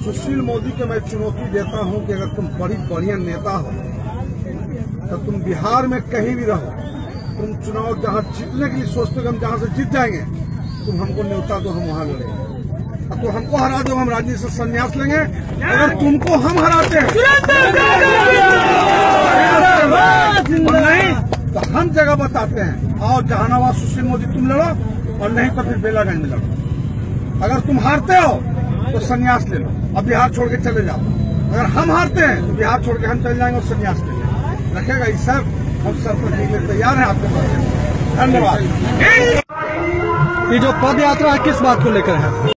सुशील मोदी के मैं चुनौती देता हूं कि अगर तुम बड़ी बढ़िया नेता हो तो तुम बिहार में कहीं भी रहो, तुम चुनाव जहां जीतने के लिए सोचते हो हम जहां से जीत जाएंगे, तुम हमको न्योता दो, हम वहां लड़ेंगे। तो हमको हरा दो, हम राजनीति से संन्यास लेंगे। अगर तुमको हम हराते हैं नहीं तो हम जगह बताते हैं, और जहानाबाद सुशील मोदी तुम लड़ो, और नहीं तो फिर बेलागंज में लड़ो। अगर तुम हारते हो तो संन्यास ले लो, अब बिहार छोड़ के चले जाओ। अगर हम हारते हैं तो बिहार छोड़ के हम चले जाएंगे और संन्यास ले लेंगे। रखेगा इस सर, हम सर पर के लिए तैयार हैं आपके पास। धन्यवाद। ये जो पद यात्रा है किस बात को लेकर है?